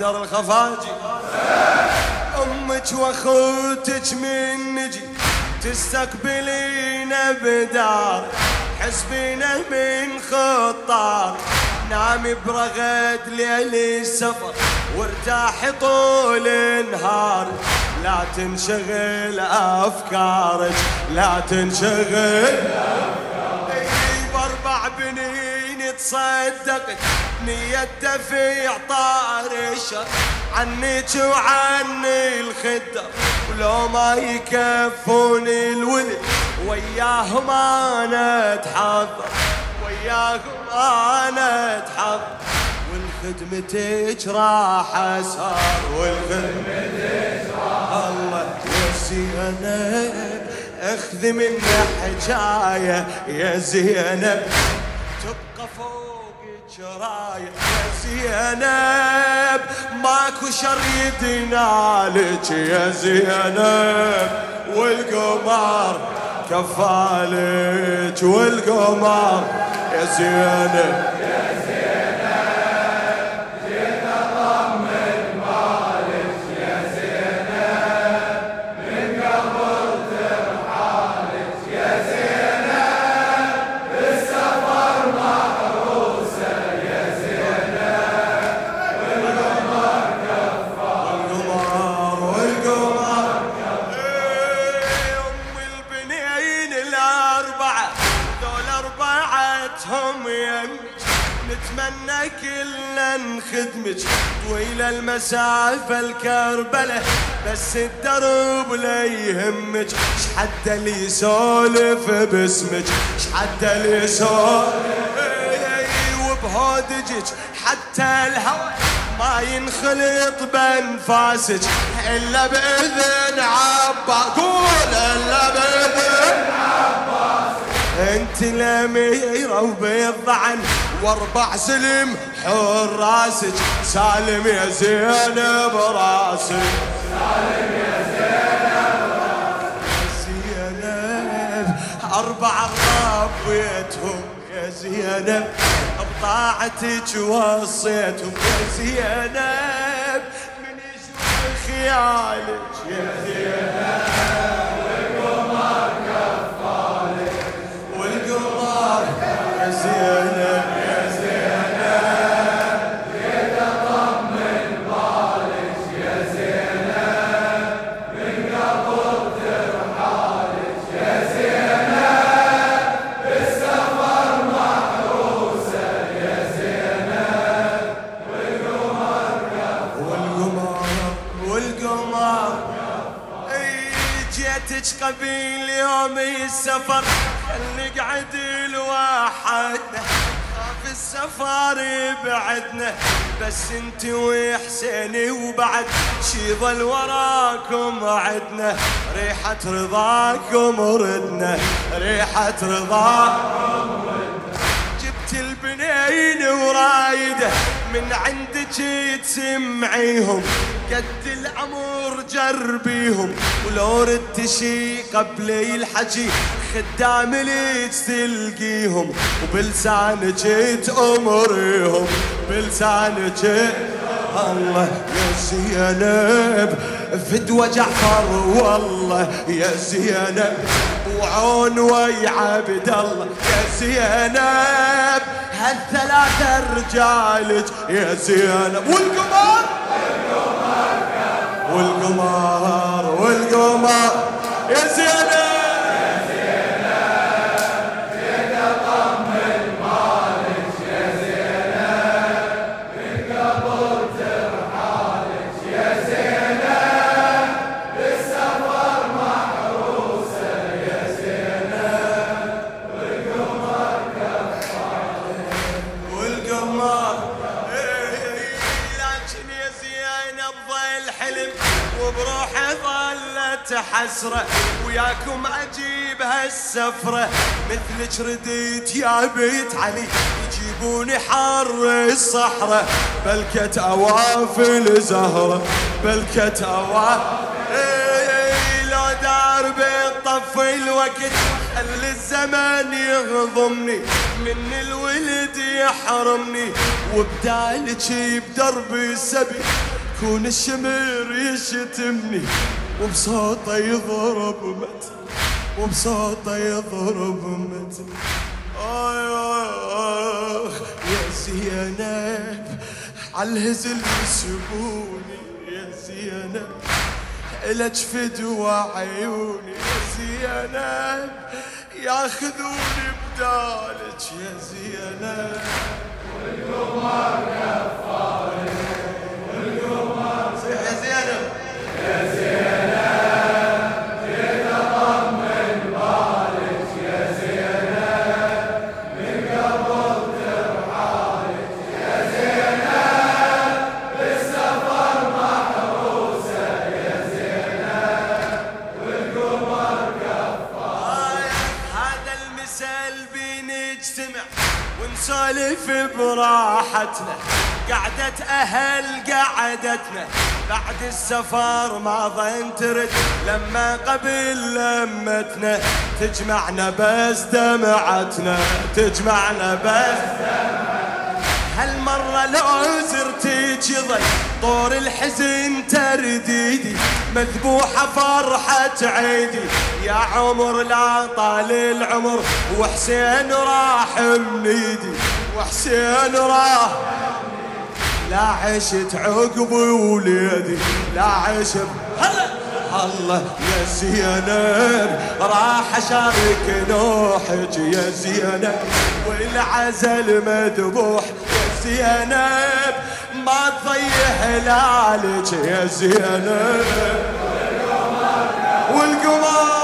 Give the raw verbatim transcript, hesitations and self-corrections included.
حيدر الخفاجي. امك واخوتك من نجي تستقبلينا بدار، حسبينا من خطار، نامي برغد ليل السفر وارتاحي طول النهار، لا تنشغل افكارك لا تنشغل افكارك. باربع بنين تصدقت نية دفع طار الشر عنك وعن الخدر، ولو ما يكفون الولد وياهم انا اتحضر، وياهم انا اتحضر، والخدمتك راح اسهر، والخدمتك راح الله يا زينب اخذ منا حجايه يا زينب تبقى فوقك رايه يا زينب ماكو شر يدنالك يا زينب، والقمر كفالك والقمر يا زينب. نتمنى كلنا نخدمك طويل المسافة الكربلة، بس الدرب لا يهمك، شحد اللي يسولف باسمك، شحد اللي يسولف وبهودجك، حتى الهوى ما ينخلط بانفاسك الا باذن عباس، قول الا باذن عباس، انت الاميره وبالضعن واربع سلم حراسك، سالم يا زينب راسك، سالم يا زينب راسك، زينب اربع ربيتهم يا زينب بطاعتك وصيتهم يا زينب، من يشوف خيالك يا زينب، والقمر كفالك والقمر يا زينب يا زينب، جيت اطمن بالك يا زينب، من قبل ترحالك يا زينب، بالسفر محروسه يا زينب، والقمر والقمر والقمر جيتك قبيل يوم السفر نقعد الواحدنا، خاف السفر يبعدنا، بس انت وحسيني وبعد شي ظل وراكم عدنا، ريحة رضاكم ردنا، ريحة رضاكم ردنا، جبت البنين ورايده من عندك تسمعيهم، قد العمر جربيهم، ولو ردت شي قبل الحكي خدام ليك تلقيهم، وبلسانك تأمريهم، بلسانك الله يا زينب فدوى جعفر والله يا زينب، وعون ويا عبد الله يا زينب، هالثلاثة رجالك يا زينب، والقمر والقمر والقمر يا زينب، يا زينب جيت اطمن بالك يا زينب، من قبل ترحالك يا زينب، بالسفر محروسه يا زينب، والقمر كفالك والقمر، لكن يا زينب ضل حلم وبروحي ظلت حسرة، وياكم أجيب هالسفرة، مثلك رديت يا بيت علي يجيبوني حر الصحراء، بلكت أوافل زهرة بلكت أوافل، لو دار بالطف الوقت خلي الزمن يهضمني، من الولد يحرمني، وبدالك بدرب السبي يكون الشمر يشتمني وبصوته يضرب متن وبصوته يضرب متن. آه يا زينب عالهزل يسبوني يا زينب إلك فدوى عيوني يا زينب ياخذوني بدالك يا زينب. والقمر كفارك والقمر صيح يا زينب يا زينب جيت اطمن بالك يا زينب من قبل ترحالك يا زينب بالسفر محروسه يا زينب والقمر كفارك. هذا المثل بنجتمع ونسولف براحتنا قعدة أهل قعدتنا بعد السفر ما ظن ترد لما قبل لمتنا تجمعنا بس دمعتنا تجمعنا بس دمعتنا. هالمرة لو زرتك يظل طور الحزن ترديدي مذبوحة فرحة عيدي يا عمر لا طال العمر وحسين راح من ايدي وحسين راح لا عشت عقبي وليدي لا عشت هلا الله يا زينب راح اشارك نوحك يا زينب والعزل مذبوح يا زينب ما تضيع هلالك يا زينب والقمر